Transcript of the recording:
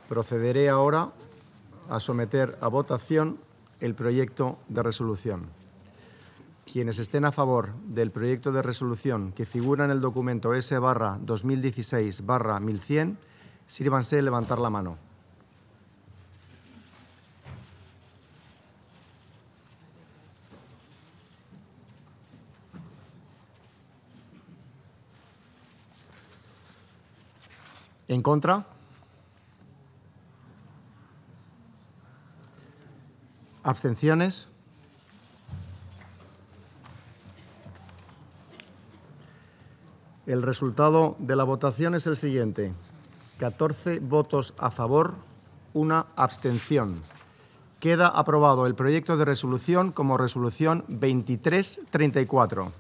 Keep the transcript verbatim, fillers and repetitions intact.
Procederé ahora a someter a votación el proyecto de resolución. Quienes estén a favor del proyecto de resolución que figura en el documento S barra dos mil dieciséis barra mil cien, sírvanse de levantar la mano. ¿En contra? ¿Abstenciones? El resultado de la votación es el siguiente. catorce votos a favor, una abstención. Queda aprobado el proyecto de resolución como resolución veintitrés treinta y cuatro.